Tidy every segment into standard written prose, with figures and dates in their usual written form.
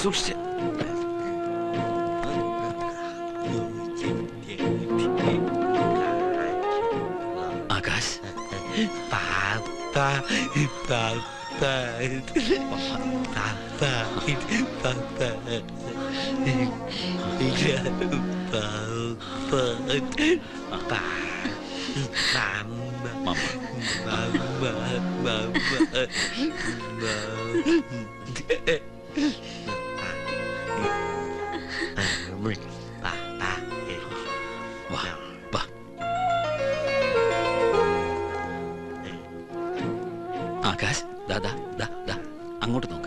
സൂക്ഷിച്ച്. ആകാശ്, ആകാശ്, ദാ അങ്ങോട്ട് നോക്ക്.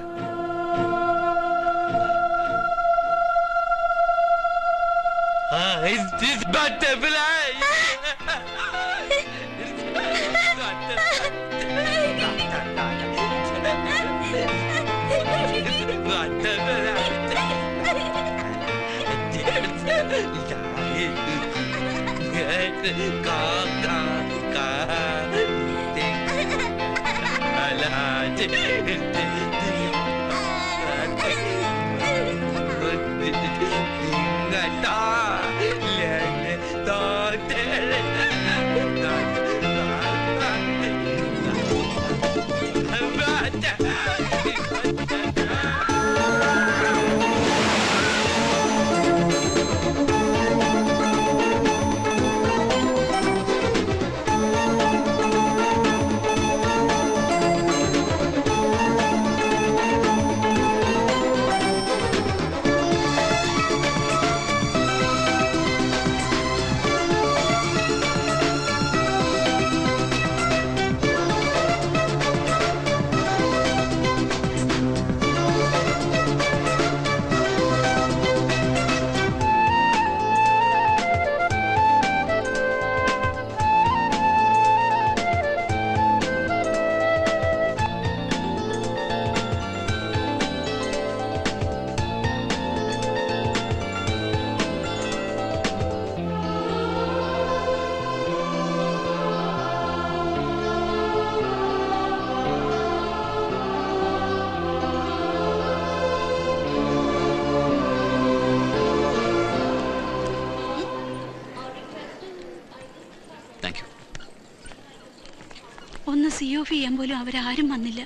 COF ചെയ്യാൻ പോലും അവരാരും വന്നില്ല.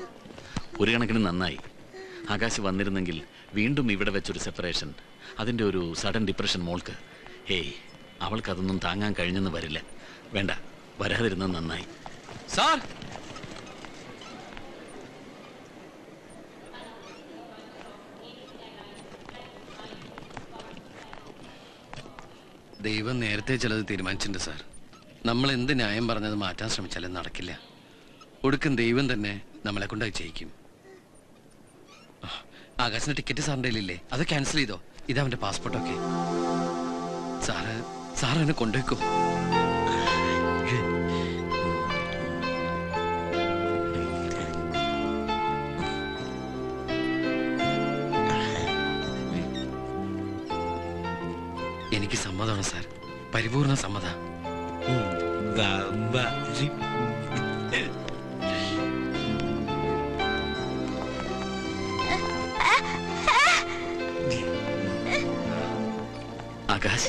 ഒരു കണക്കിന് നന്നായി. ആകാശ് വന്നിരുന്നെങ്കിൽ വീണ്ടും ഇവിടെ വെച്ചൊരു സെപ്പറേഷൻ, അതിൻ്റെ ഒരു സഡൻ ഡിപ്രഷൻ മോൾക്ക്. ഹേയ്, അവൾക്കതൊന്നും താങ്ങാൻ കഴിഞ്ഞെന്ന് വരില്ല. വേണ്ട, വരാതിരുന്നത് നന്നായി. സാർ, ദൈവം നേരത്തെ ചിലത് തീരുമാനിച്ചിട്ടുണ്ട് സാർ. നമ്മൾ എന്ത് ന്യായം പറഞ്ഞത് മാറ്റാൻ ശ്രമിച്ചാലും നടക്കില്ല. ഒടുക്കം ദൈവം തന്നെ നമ്മളെ കൊണ്ട് ചെയ്യിക്കും. ആകാശിന്റെ ടിക്കറ്റ് സാറിൻ്റെ കയ്യിലില്ലേ? അത് ക്യാൻസൽ ചെയ്തോ? ഇതവന്റെ പാസ്പോർട്ടൊക്കെ. സാറ് എന്നെ കൊണ്ടുവയ്ക്കോ? എനിക്ക് സമ്മതമാണ് സാർ, പരിപൂർണ സമ്മതം. ആകാശ്,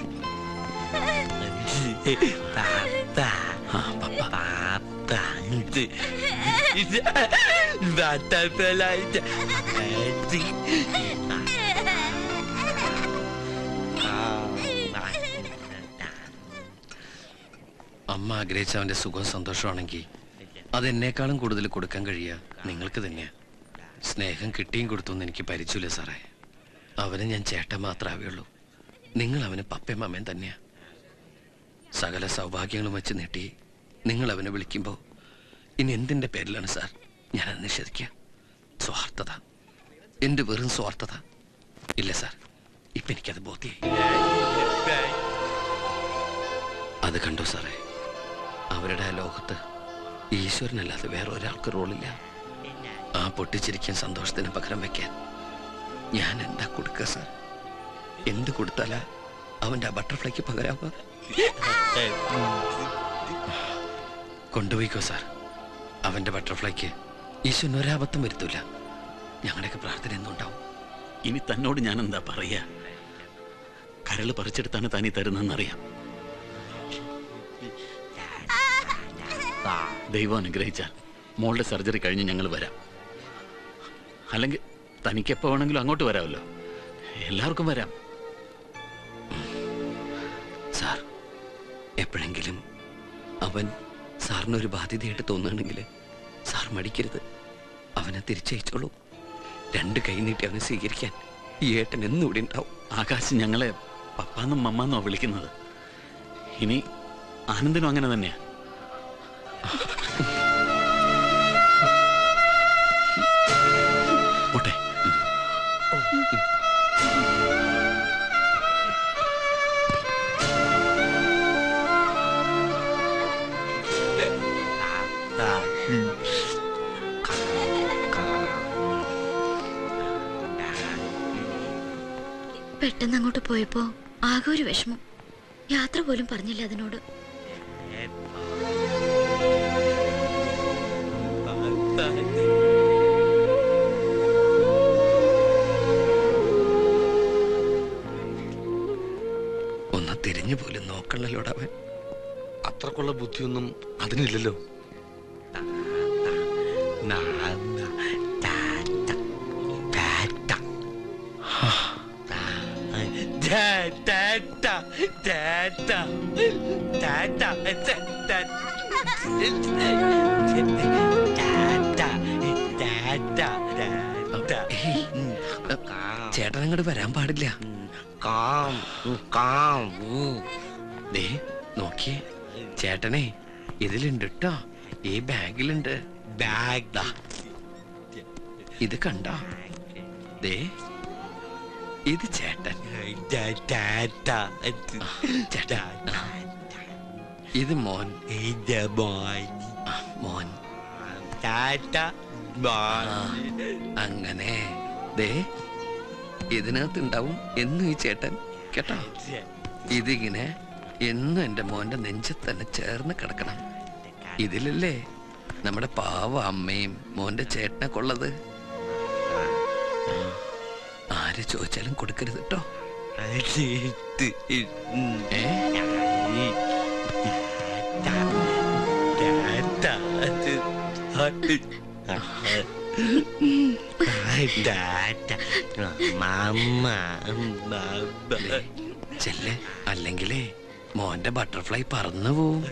അമ്മ ആഗ്രഹിച്ച അവന്റെ സുഖവും സന്തോഷമാണെങ്കിൽ അതെന്നേക്കാളും കൂടുതൽ കൊടുക്കാൻ കഴിയുക നിങ്ങൾക്ക് തന്നെയാ. സ്നേഹം കിട്ടിയും കൊടുത്തൊന്നും എനിക്ക് പരിചയമില്ല സാറേ. അവന് ഞാൻ ചേട്ടൻ മാത്രമാവുള്ളൂ. നിങ്ങൾ അവന് പപ്പയും അമ്മയും തന്നെയാ. സകല സൗഭാഗ്യങ്ങളും വെച്ച് നീട്ടി നിങ്ങൾ അവനെ വിളിക്കുമ്പോൾ ഇനി എന്തിൻ്റെ പേരിലാണ് സാർ ഞാനത് നിഷേധിക്കുക? സ്വാർത്ഥത, എൻ്റെ വെറും സ്വാർത്ഥത. ഇല്ല സാർ, ഇപ്പം എനിക്കത് ബോധ്യായി. അത് കണ്ടോ സാറേ, അവരുടെ ആ ലോകത്ത് ഈശ്വരനല്ലാതെ വേറെ ഒരാൾക്ക് റോളില്ല. ആ പൊട്ടിച്ചിരിക്കാൻ സന്തോഷത്തിന് പകരം വെക്കാൻ ഞാൻ എന്താ കൊടുക്കുക സാർ? എന്ത് കൊടുത്താലാ അവൻ്റെ ആ ബട്ടർഫ്ലൈക്ക് പകരാവുക? കൊണ്ടുപോയിക്കോ സാർ. അവൻ്റെ ബട്ടർഫ്ലൈക്ക് ഈശ്വരൻ ഒരാപത്തും വരുത്തൂല. ഞങ്ങളുടെയൊക്കെ പ്രാർത്ഥന എന്നും ഉണ്ടാവും. ഇനി തന്നോട് ഞാൻ എന്താ പറയാ? കരള് പറിച്ചെടുത്താണ് താനീ തരുന്നറിയാം. ദൈവം അനുഗ്രഹിച്ചാൽ മോളുടെ സർജറി കഴിഞ്ഞ് ഞങ്ങൾ വരാം. അല്ലെങ്കിൽ തനിക്കെപ്പോ വേണമെങ്കിലും അങ്ങോട്ട് വരാമല്ലോ. എല്ലാവർക്കും വരാം. സാർ, എപ്പോഴെങ്കിലും അവൻ സാറിനൊരു ബാധ്യതയായിട്ട് തോന്നുകയാണെങ്കിൽ സാർ മടിക്കരുത്. അവനെ തിരിച്ചയച്ചോളൂ. 2 കൈ നീട്ടി അവനെ സ്വീകരിക്കാൻ ഈ ഏട്ടൻ എന്നും ഇവിടെ ഉണ്ടാവും. ആകാശ് ഞങ്ങളെ പപ്പാന്നും മമ്മാന്നോ വിളിക്കുന്നത്. ഇനി ആനന്ദിനും അങ്ങനെ തന്നെയാ. പോട്ടെ. പെട്ടെന്ന് അങ്ങോട്ട് പോയപ്പോ ആകെ ഒരു വിഷമം. യാത്ര പോലും പറഞ്ഞില്ല അതിനോട്. ഒന്ന് തിരിഞ്ഞു പോലും നോക്കണല്ലോടാ അവൻ. അത്രക്കുള്ള ബുദ്ധിയൊന്നും അതിനില്ലല്ലോ. ചേട്ടൻ അങ്ങോട്ട് വരാൻ പാടില്ല. ദേ നോക്കിയേ, ചേട്ടനെ ഇതിലുണ്ട് കേട്ടോ. ഈ ബാഗിലുണ്ട്. ബാഗ് ഇത് കണ്ടോ? ദേ ഇത് ചേട്ടൻ. ഇത് മോൻ. മോൻ അങ്ങനെ. ദേ ഇതിനകത്തുണ്ടാവും എന്നും ഈ ചേട്ടൻ കേട്ടോ. ഇതിങ്ങനെ എന്നും എൻ്റെ മോൻ്റെ നെഞ്ചത്ത് തന്നെ ചേർന്ന് കിടക്കണം. ഇതിലല്ലേ നമ്മുടെ പാവ അമ്മയും മോൻ്റെ ചേട്ടനെ കൊള്ളത്. ആര് ചോദിച്ചാലും കൊടുക്കരുത് കേട്ടോ. ചെല്ലെ, അല്ലെങ്കിലേ മോന്റെ ബട്ടർഫ്ലൈ പറന്നു പോവും.